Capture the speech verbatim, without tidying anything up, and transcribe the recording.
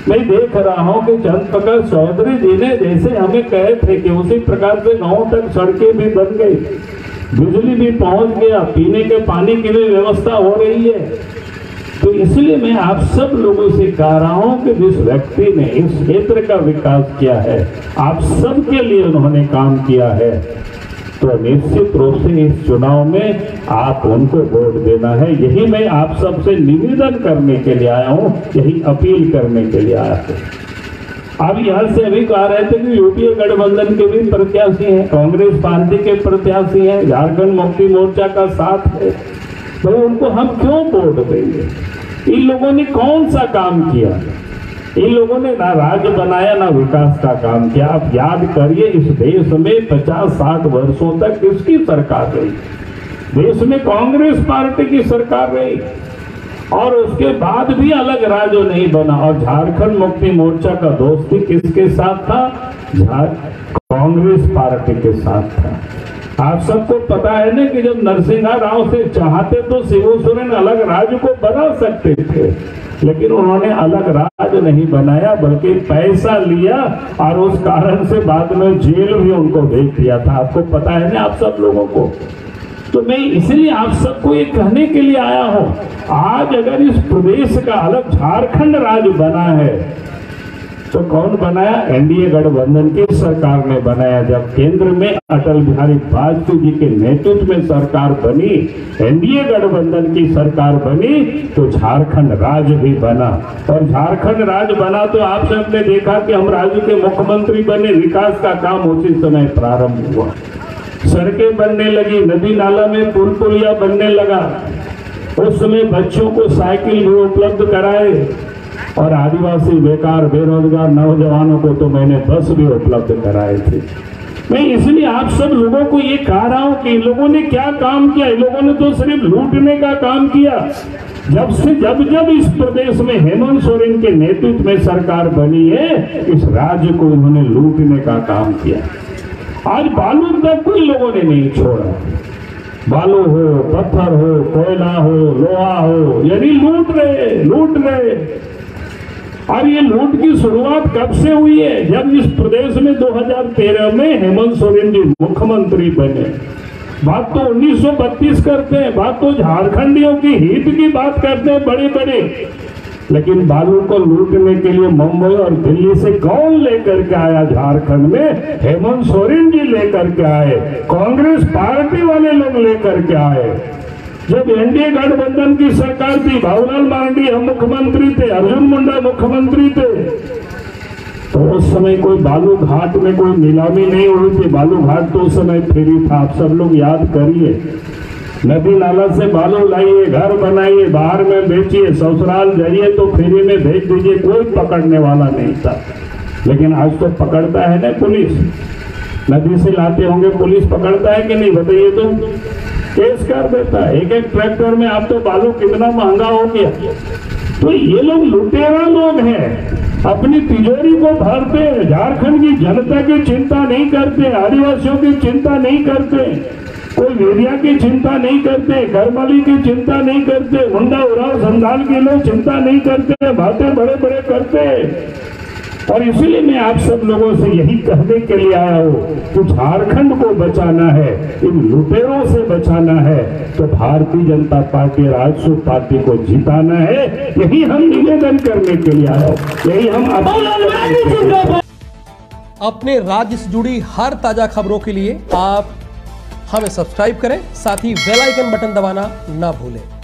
मैं देख रहा हूं कि चंद्र प्रकाश चौधरी जी ने जैसे हमें कहे थे कि उसी प्रकार से गांव तक सड़कें भी बन गई, बिजली भी पहुंच गया, पीने के पानी की भी व्यवस्था हो रही है। तो इसलिए मैं आप सब लोगों से कह रहा हूं कि जिस व्यक्ति ने इस क्षेत्र का विकास किया है, आप सबके लिए उन्होंने काम किया है, तो निश्चित रूप से इस चुनाव में आप उनको वोट देना है। यही मैं आप सबसे निवेदन करने के लिए आया हूं, यही अपील करने के लिए आया हूं। अब यहाँ से अभी कह रहे थे कि यूपीए गठबंधन के भी प्रत्याशी हैं, कांग्रेस पार्टी के प्रत्याशी हैं, झारखंड मुक्ति मोर्चा का साथ है, तो उनको हम क्यों वोट देंगे? इन लोगों ने कौन सा काम किया? इन लोगों ने ना राज्य बनाया ना विकास का काम किया। आप याद करिए, इस देश में पचास साठ वर्षों तक किसकी सरकार रही? देश में कांग्रेस पार्टी की सरकार रही, और उसके बाद भी अलग राज्य नहीं बना। और झारखंड मुक्ति मोर्चा का दोस्ती किसके साथ था? कांग्रेस पार्टी के साथ था। आप सबको पता है ना कि जब नरसिम्हा राव से चाहते तो शिबू सोरेन अलग राज्य को बना सकते थे, लेकिन उन्होंने अलग राज्य नहीं बनाया, बल्कि पैसा लिया और उस कारण से बाद में जेल भी उनको भेज दिया था। आपको पता है ना, आप सब लोगों को। तो मैं इसलिए आप सबको ये कहने के लिए आया हूं, आज अगर इस प्रदेश का अलग झारखंड राज्य बना है तो कौन बनाया? एनडीए गठबंधन की सरकार ने बनाया। जब केंद्र में अटल बिहारी वाजपेयी जी के नेतृत्व में सरकार बनी, एनडीए गठबंधन की सरकार बनी, तो झारखंड राज्य भी बना। और झारखंड राज्य बना तो आप सबने देखा कि हम राज्य के मुख्यमंत्री बने, विकास का काम उसी समय प्रारंभ हुआ, सड़कें बनने लगी, नदी नाला में पुल पुलिया बनने लगा, उस समय बच्चों को साइकिल भी उपलब्ध कराए, और आदिवासी बेकार बेरोजगार नौजवानों को तो मैंने बस भी उपलब्ध कराए थे। मैं इसलिए आप सब लोगों को ये कह रहा हूं कि इन लोगों ने क्या काम किया? इन लोगों ने तो सिर्फ लूटने का काम किया। जब से जब जब इस प्रदेश में हेमंत सोरेन के नेतृत्व में सरकार बनी है, इस राज्य को उन्होंने लूटने का काम किया। आज बालू तक कोई लोगों ने नहीं छोड़ा, बालू हो, पत्थर हो, कोयला हो, लोहा हो, यानी लूट रहे लूट रहे और ये लूट की शुरुआत कब से हुई है? जब इस प्रदेश में दो हज़ार तेरह में हेमंत सोरेन जी मुख्यमंत्री बने। बात तो उन्नीस सौ बत्तीस करते हैं, बात तो झारखंडियों की हित की बात करते हैं बड़े बड़े, लेकिन बालू को लूटने के लिए मुंबई और दिल्ली से कौन लेकर के आया? झारखंड में हेमंत सोरेन जी लेकर के आए, कांग्रेस पार्टी वाले लोग लेकर के आए। जब एनडीए गठबंधन की सरकार थी, बाबूलाल मरांडी हम मुख्यमंत्री थे, अर्जुन मुंडा मुख्यमंत्री थे, तो उस समय कोई बालू घाट में कोई नीलामी नहीं हुई थी। बालू घाट तो उस समय फ्री था, आप सब लोग याद करिए। नदी नाला से बालू लाइए, घर बनाइए, बाहर में बेचिए, ससुराल जाइए तो फ्री में भेज दीजिए, कोई पकड़ने वाला नहीं था। लेकिन आज तो पकड़ता है ना पुलिस, नदी से लाते होंगे पुलिस पकड़ता है कि नहीं? बताइए तो, केस कर देता है। एक एक ट्रैक्टर में आप तो बालू कितना महंगा हो गया। तो ये लोग लुटेरा लोग हैं, अपनी तिजोरी को भरते हैं, झारखंड की जनता की चिंता नहीं करते, आदिवासियों की चिंता नहीं करते, कोई वेदिया की चिंता नहीं करते, गरमाली की चिंता नहीं करते, मुंडा उराव संधाल के लोग चिंता नहीं करते, बातें बड़े बड़े करते। और इसीलिए मैं आप सब लोगों से यही कहने के लिए आया हूँ कि झारखंड को बचाना है, इन लुटेरों से बचाना है, तो भारतीय जनता पार्टी राजपूत पार्टी को जिताना है। यही हम निवेदन करने के लिए आया हूँ, यही हम अपने राज्य से जुड़ी हर ताजा खबरों के लिए आप हमें सब्सक्राइब करें, साथ ही बेल आइकन बटन दबाना ना भूलें।